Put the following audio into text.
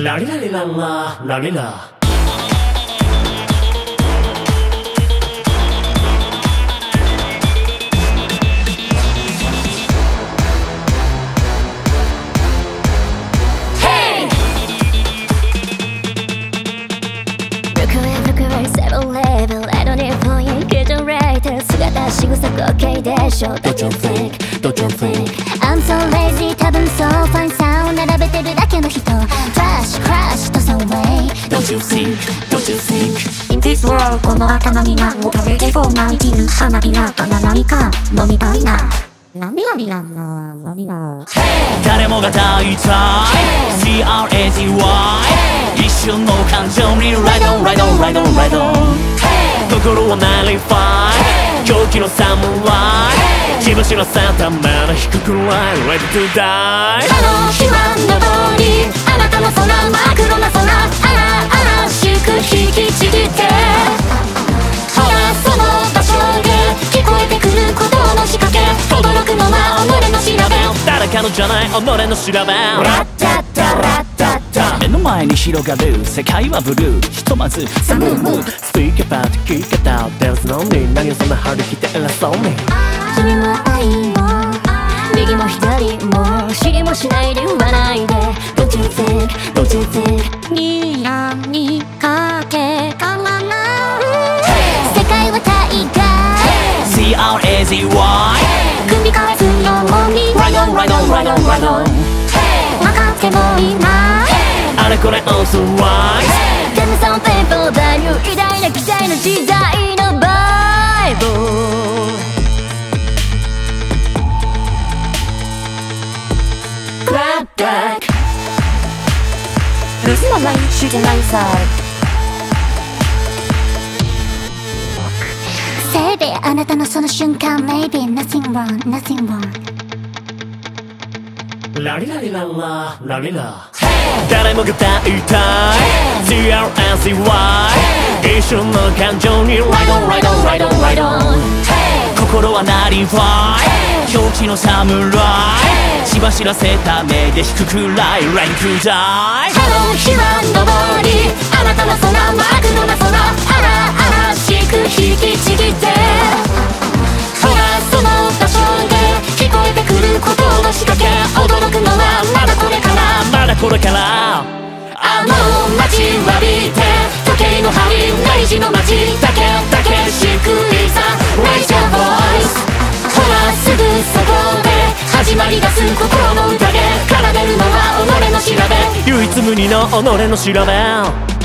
ラリラリラララリラ。 姿仕草OKでしょ Don't you think, don't you think I'm so lazy 多分 so fine さを並べてるだけの人 Trash, crash, toss away Don't you think, don't you think In this world この頭になもたれてそうな生きる花火がかな何か飲みたいな涙誰もが抱いた CR AGY 一瞬の感情に Ride on, ride on, ride on, ride on 心をなりファイ狂気の侍血柱さたまら低く Ready to die あの日は昇りあなたの空真っ黒な空あらしく引きちぎってほらその場所で聞こえてくる鼓動の仕掛け驚くのは己の調べ誰かのじゃない己の調べラッタッタラッタッタ目の前に広がる世界はブルーひとまずサムーム Speak about 聞き方 There's no need 何をそんな張り切って偉そうに君は愛も右も左も知りもしないで言わないで Don't you think, don't you think ニヤにかけからな世界は大河 CR AGY 繰り返すように Ride on, ride on, ride on, ride on 分かってもいないあれこれ on the rise Tell me something for the new 偉大な期待の時代のバイブ Grab back 盗まないしてないさせいであなたのその瞬間 Maybe nothing wrong, nothing wrong ラリラリラララリラ誰もが抱いたい CR YZY 一瞬の感情に Ride on, ride on, ride on, ride on 心はなりファイ狂気の侍血柱せた目で低くライ Ready to die あの日は昇りあなたの空真っ黒な空あらしく引きちぎってほらその場所で聞こえてくる鼓動の仕掛け驚くのはまだこれからまだこれからあの待ちわびて時計の針明治の街だけしくいさ Raise your voice ほらすぐそこで始まり出す心の宴奏でるのは己の調べ唯一無二の己の調べ